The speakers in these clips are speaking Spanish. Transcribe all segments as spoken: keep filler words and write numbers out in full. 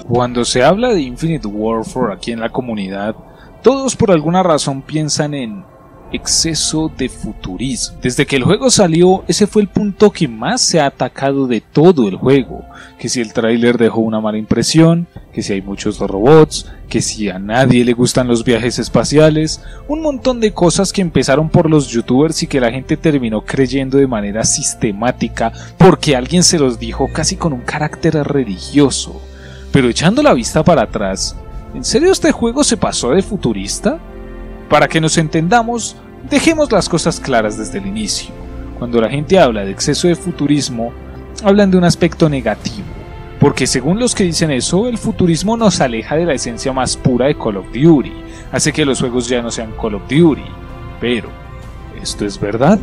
Cuando se habla de Infinite Warfare aquí en la comunidad, todos por alguna razón piensan en exceso de futurismo. Desde que el juego salió, ese fue el punto que más se ha atacado de todo el juego, que si el tráiler dejó una mala impresión, que si hay muchos robots, que si a nadie le gustan los viajes espaciales, un montón de cosas que empezaron por los youtubers y que la gente terminó creyendo de manera sistemática porque alguien se los dijo casi con un carácter religioso. Pero echando la vista para atrás, ¿en serio este juego se pasó de futurista? Para que nos entendamos, dejemos las cosas claras desde el inicio. Cuando la gente habla de exceso de futurismo, hablan de un aspecto negativo, porque según los que dicen eso, el futurismo nos aleja de la esencia más pura de Call of Duty, hace que los juegos ya no sean Call of Duty. Pero, ¿esto es verdad?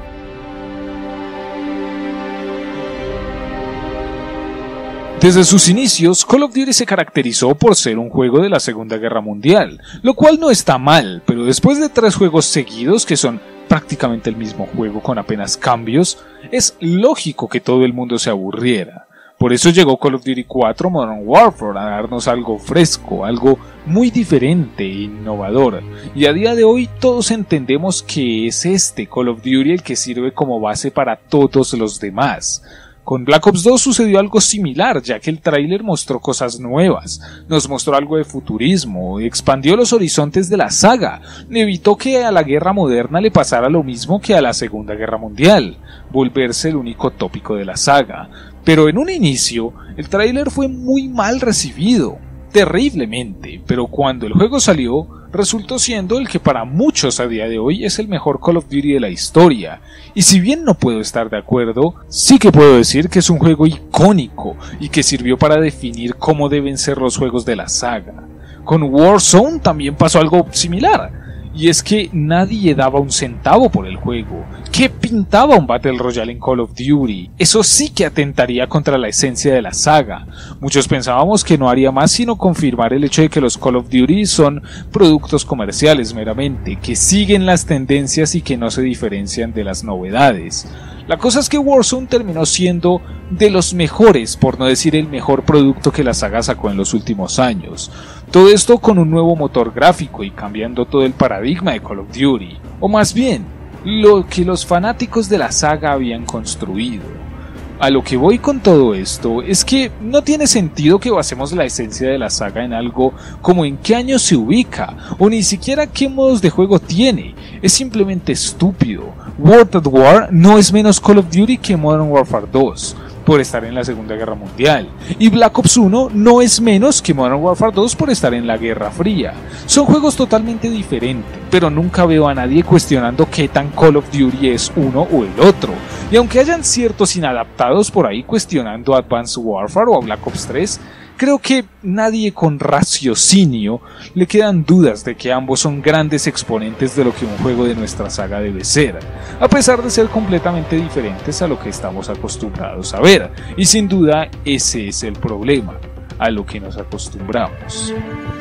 Desde sus inicios, Call of Duty se caracterizó por ser un juego de la Segunda Guerra Mundial, lo cual no está mal, pero después de tres juegos seguidos que son prácticamente el mismo juego con apenas cambios, es lógico que todo el mundo se aburriera. Por eso llegó Call of Duty cuatro Modern Warfare a darnos algo fresco, algo muy diferente e innovador, y a día de hoy todos entendemos que es este Call of Duty el que sirve como base para todos los demás. Con Black Ops dos sucedió algo similar, ya que el tráiler mostró cosas nuevas, nos mostró algo de futurismo, expandió los horizontes de la saga, evitó que a la guerra moderna le pasara lo mismo que a la Segunda Guerra Mundial, volverse el único tópico de la saga. Pero en un inicio, el tráiler fue muy mal recibido, terriblemente, pero cuando el juego salió, resultó siendo el que para muchos a día de hoy es el mejor Call of Duty de la historia, y si bien no puedo estar de acuerdo, sí que puedo decir que es un juego icónico y que sirvió para definir cómo deben ser los juegos de la saga. Con Warzone también pasó algo similar, y es que nadie daba un centavo por el juego. ¿Qué pintaba un Battle Royale en Call of Duty? Eso sí que atentaría contra la esencia de la saga. Muchos pensábamos que no haría más sino confirmar el hecho de que los Call of Duty son productos comerciales meramente, que siguen las tendencias y que no se diferencian de las novedades. La cosa es que Warzone terminó siendo de los mejores, por no decir el mejor producto que la saga sacó en los últimos años. Todo esto con un nuevo motor gráfico y cambiando todo el paradigma de Call of Duty, o más bien, lo que los fanáticos de la saga habían construido. A lo que voy con todo esto es que no tiene sentido que basemos la esencia de la saga en algo como en qué año se ubica, o ni siquiera qué modos de juego tiene. Es simplemente estúpido. World at War no es menos Call of Duty que Modern Warfare dos, por estar en la Segunda Guerra Mundial, y Black Ops uno no es menos que Modern Warfare dos por estar en la Guerra Fría. Son juegos totalmente diferentes, pero nunca veo a nadie cuestionando qué tan Call of Duty es uno o el otro, y aunque hayan ciertos inadaptados por ahí cuestionando a Advanced Warfare o a Black Ops tres, creo que nadie con raciocinio le quedan dudas de que ambos son grandes exponentes de lo que un juego de nuestra saga debe ser, a pesar de ser completamente diferentes a lo que estamos acostumbrados a ver, y sin duda ese es el problema, a lo que nos acostumbramos.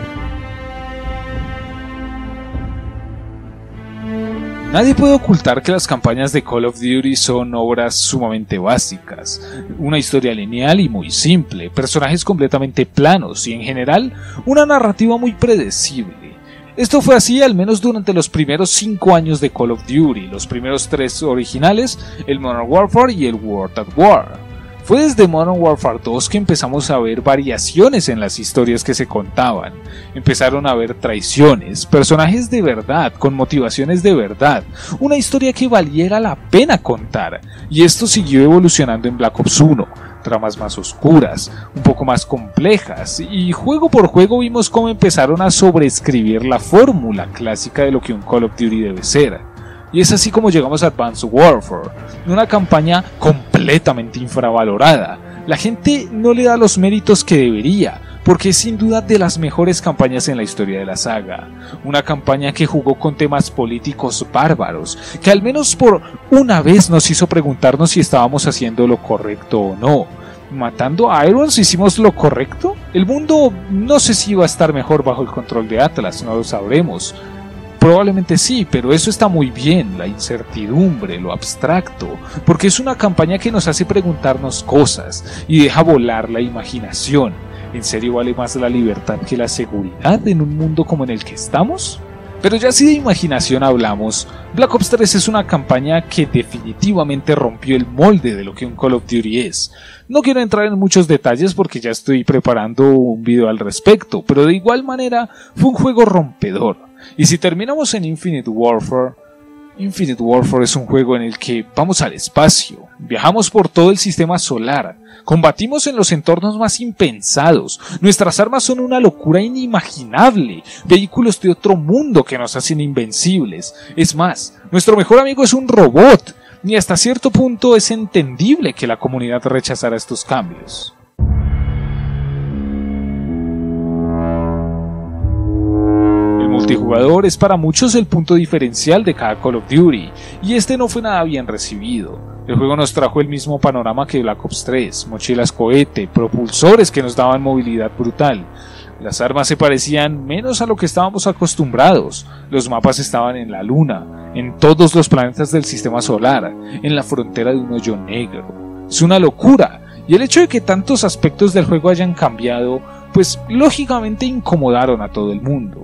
Nadie puede ocultar que las campañas de Call of Duty son obras sumamente básicas, una historia lineal y muy simple, personajes completamente planos y en general una narrativa muy predecible. Esto fue así al menos durante los primeros cinco años de Call of Duty, los primeros tres originales, el Modern Warfare y el World at War. Fue desde Modern Warfare dos que empezamos a ver variaciones en las historias que se contaban. Empezaron a haber traiciones, personajes de verdad, con motivaciones de verdad, una historia que valiera la pena contar, y esto siguió evolucionando en Black Ops uno. Tramas más oscuras, un poco más complejas, y juego por juego vimos cómo empezaron a sobreescribir la fórmula clásica de lo que un Call of Duty debe ser. Y es así como llegamos a Advanced Warfare, una campaña completamente infravalorada. La gente no le da los méritos que debería, porque es sin duda de las mejores campañas en la historia de la saga. Una campaña que jugó con temas políticos bárbaros, que al menos por una vez nos hizo preguntarnos si estábamos haciendo lo correcto o no. ¿Matando a Irons hicimos lo correcto? El mundo no sé si iba a estar mejor bajo el control de Atlas, no lo sabremos. Probablemente sí, pero eso está muy bien, la incertidumbre, lo abstracto, porque es una campaña que nos hace preguntarnos cosas y deja volar la imaginación. ¿En serio vale más la libertad que la seguridad en un mundo como en el que estamos? Pero ya si de imaginación hablamos, Black Ops tres es una campaña que definitivamente rompió el molde de lo que un Call of Duty es. No quiero entrar en muchos detalles porque ya estoy preparando un video al respecto, pero de igual manera fue un juego rompedor. Y si terminamos en Infinite Warfare, Infinite Warfare es un juego en el que vamos al espacio, viajamos por todo el sistema solar, combatimos en los entornos más impensados, nuestras armas son una locura inimaginable, vehículos de otro mundo que nos hacen invencibles. Es más, nuestro mejor amigo es un robot, y hasta cierto punto es entendible que la comunidad rechazara estos cambios. El multijugador es para muchos el punto diferencial de cada Call of Duty, y este no fue nada bien recibido. El juego nos trajo el mismo panorama que Black Ops tres, mochilas cohete, propulsores que nos daban movilidad brutal. Las armas se parecían menos a lo que estábamos acostumbrados, los mapas estaban en la luna, en todos los planetas del sistema solar, en la frontera de un hoyo negro. Es una locura, y el hecho de que tantos aspectos del juego hayan cambiado, pues lógicamente incomodaron a todo el mundo.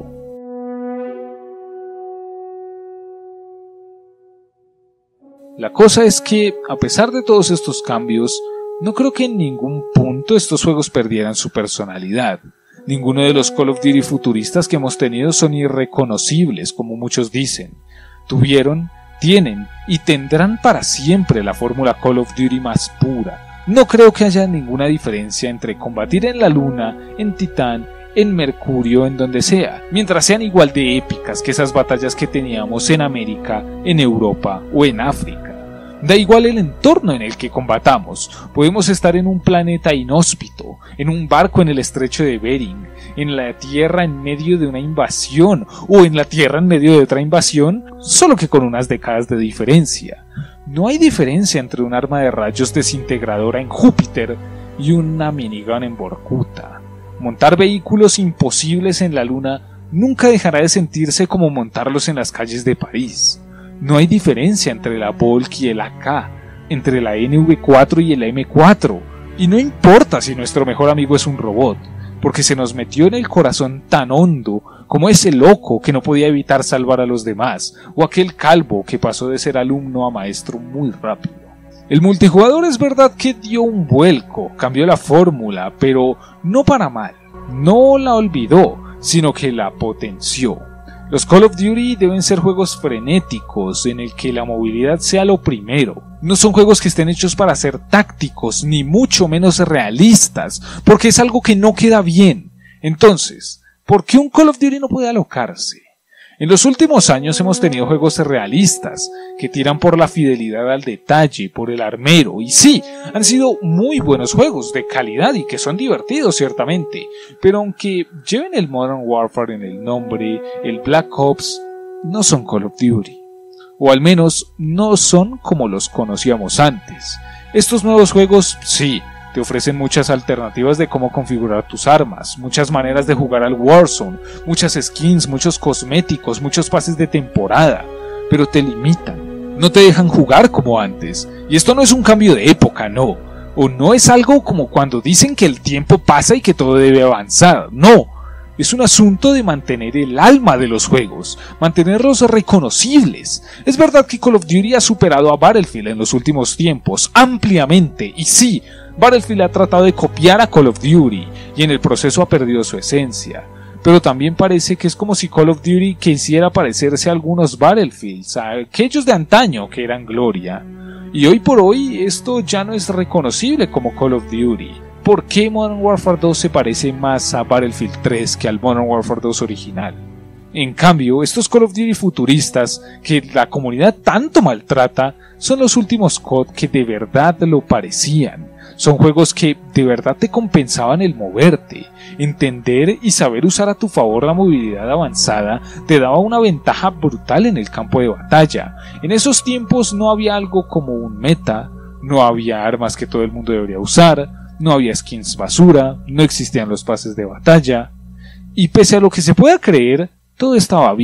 La cosa es que, a pesar de todos estos cambios, no creo que en ningún punto estos juegos perdieran su personalidad. Ninguno de los Call of Duty futuristas que hemos tenido son irreconocibles, como muchos dicen. Tuvieron, tienen y tendrán para siempre la fórmula Call of Duty más pura. No creo que haya ninguna diferencia entre combatir en la Luna, en Titán, en Mercurio, en donde sea, mientras sean igual de épicas que esas batallas que teníamos en América, en Europa o en África. Da igual el entorno en el que combatamos, podemos estar en un planeta inhóspito, en un barco en el estrecho de Bering, en la Tierra en medio de una invasión o en la Tierra en medio de otra invasión, solo que con unas décadas de diferencia. No hay diferencia entre un arma de rayos desintegradora en Júpiter y una minigun en Vorkuta. Montar vehículos imposibles en la Luna nunca dejará de sentirse como montarlos en las calles de París. No hay diferencia entre la Volk y el A K, entre la N V cuatro y el M cuatro, y no importa si nuestro mejor amigo es un robot, porque se nos metió en el corazón tan hondo como ese loco que no podía evitar salvar a los demás, o aquel calvo que pasó de ser alumno a maestro muy rápido. El multijugador es verdad que dio un vuelco, cambió la fórmula, pero no para mal, no la olvidó, sino que la potenció. Los Call of Duty deben ser juegos frenéticos, en el que la movilidad sea lo primero. No son juegos que estén hechos para ser tácticos, ni mucho menos realistas, porque es algo que no queda bien. Entonces, ¿por qué un Call of Duty no puede alocarse? En los últimos años hemos tenido juegos realistas, que tiran por la fidelidad al detalle, por el armero, y sí, han sido muy buenos juegos de calidad y que son divertidos ciertamente, pero aunque lleven el Modern Warfare en el nombre, el Black Ops, no son Call of Duty, o al menos no son como los conocíamos antes. Estos nuevos juegos, sí, te ofrecen muchas alternativas de cómo configurar tus armas, muchas maneras de jugar al Warzone, muchas skins, muchos cosméticos, muchos pases de temporada, pero te limitan, no te dejan jugar como antes, y esto no es un cambio de época, no, o no es algo como cuando dicen que el tiempo pasa y que todo debe avanzar, no, es un asunto de mantener el alma de los juegos, mantenerlos reconocibles. Es verdad que Call of Duty ha superado a Battlefield en los últimos tiempos, ampliamente, y sí, Battlefield ha tratado de copiar a Call of Duty y en el proceso ha perdido su esencia, pero también parece que es como si Call of Duty quisiera parecerse a algunos Battlefields, a aquellos de antaño que eran gloria, y hoy por hoy esto ya no es reconocible como Call of Duty. ¿Por qué Modern Warfare dos se parece más a Battlefield tres que al Modern Warfare dos original? En cambio, estos Call of Duty futuristas, que la comunidad tanto maltrata, son los últimos C O D que de verdad lo parecían. Son juegos que de verdad te compensaban el moverte, entender y saber usar a tu favor la movilidad avanzada te daba una ventaja brutal en el campo de batalla. En esos tiempos no había algo como un meta, no había armas que todo el mundo debería usar, no había skins basura, no existían los pases de batalla, y pese a lo que se pueda creer, todo estaba bien.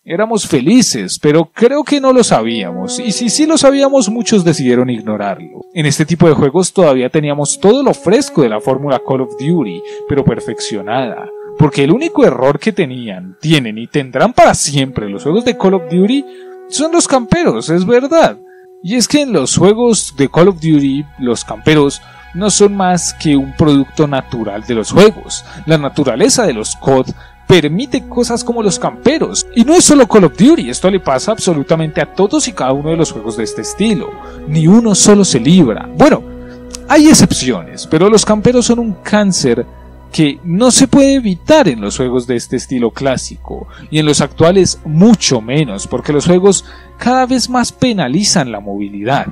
Éramos felices, pero creo que no lo sabíamos, y si sí lo sabíamos muchos decidieron ignorarlo. En este tipo de juegos todavía teníamos todo lo fresco de la fórmula Call of Duty, pero perfeccionada, porque el único error que tenían, tienen y tendrán para siempre los juegos de Call of Duty son los camperos, es verdad. Y es que en los juegos de Call of Duty, los camperos no son más que un producto natural de los juegos. La naturaleza de los C O D permite cosas como los camperos. Y no es solo Call of Duty, esto le pasa absolutamente a todos y cada uno de los juegos de este estilo. Ni uno solo se libra. Bueno, hay excepciones, pero los camperos son un cáncer que no se puede evitar en los juegos de este estilo clásico, y en los actuales mucho menos, porque los juegos cada vez más penalizan la movilidad.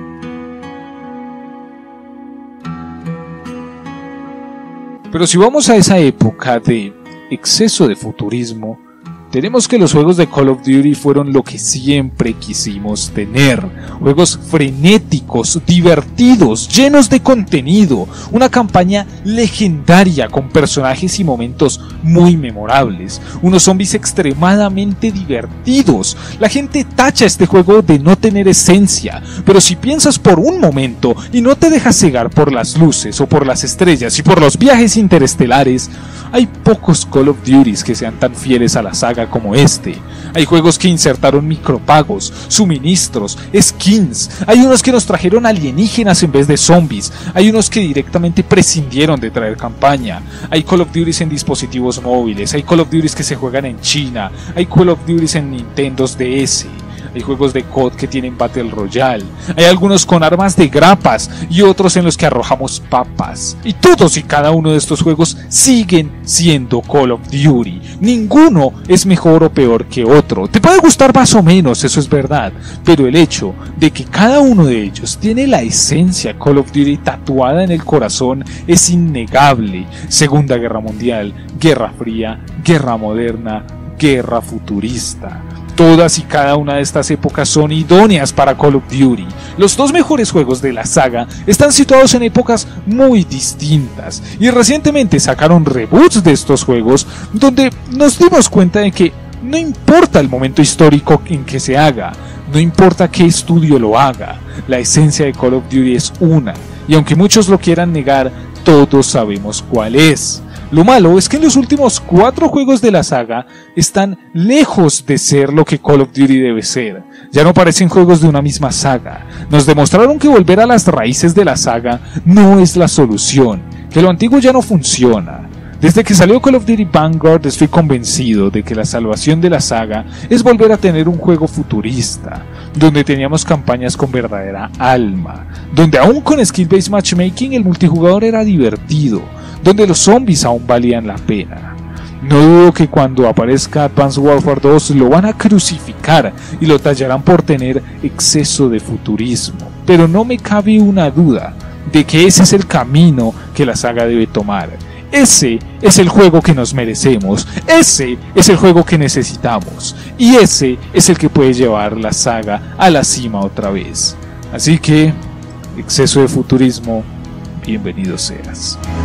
Pero si vamos a esa época de exceso de futurismo, tenemos que los juegos de Call of Duty fueron lo que siempre quisimos tener. Juegos frenéticos, divertidos, llenos de contenido, una campaña legendaria con personajes y momentos muy memorables, unos zombies extremadamente divertidos. La gente tacha este juego de no tener esencia, pero si piensas por un momento y no te dejas cegar por las luces o por las estrellas y por los viajes interestelares, hay pocos Call of Duty que sean tan fieles a la saga como este. Hay juegos que insertaron micropagos, suministros, skins, hay unos que nos trajeron alienígenas en vez de zombies, hay unos que directamente prescindieron de traer campaña, hay Call of Duty en dispositivos móviles, hay Call of Duty que se juegan en China, hay Call of Duty en Nintendo D S. Hay juegos de C O D que tienen Battle Royale, hay algunos con armas de grapas y otros en los que arrojamos papas. Y todos y cada uno de estos juegos siguen siendo Call of Duty. Ninguno es mejor o peor que otro. Te puede gustar más o menos, eso es verdad, pero el hecho de que cada uno de ellos tiene la esencia Call of Duty tatuada en el corazón es innegable. Segunda Guerra Mundial, Guerra Fría, Guerra Moderna, Guerra Futurista. Todas y cada una de estas épocas son idóneas para Call of Duty. Los dos mejores juegos de la saga están situados en épocas muy distintas, y recientemente sacaron reboots de estos juegos donde nos dimos cuenta de que no importa el momento histórico en que se haga, no importa qué estudio lo haga, la esencia de Call of Duty es una, y aunque muchos lo quieran negar, todos sabemos cuál es. Lo malo es que en los últimos cuatro juegos de la saga están lejos de ser lo que Call of Duty debe ser. Ya no parecen juegos de una misma saga. Nos demostraron que volver a las raíces de la saga no es la solución, que lo antiguo ya no funciona. Desde que salió Call of Duty Vanguard estoy convencido de que la salvación de la saga es volver a tener un juego futurista, donde teníamos campañas con verdadera alma, donde aún con skill-based matchmaking el multijugador era divertido, donde los zombies aún valían la pena. No dudo que cuando aparezca Advanced Warfare dos lo van a crucificar y lo tallarán por tener exceso de futurismo, pero no me cabe una duda de que ese es el camino que la saga debe tomar. Ese es el juego que nos merecemos, ese es el juego que necesitamos, y ese es el que puede llevar la saga a la cima otra vez. Así que, exceso de futurismo, bienvenido seas.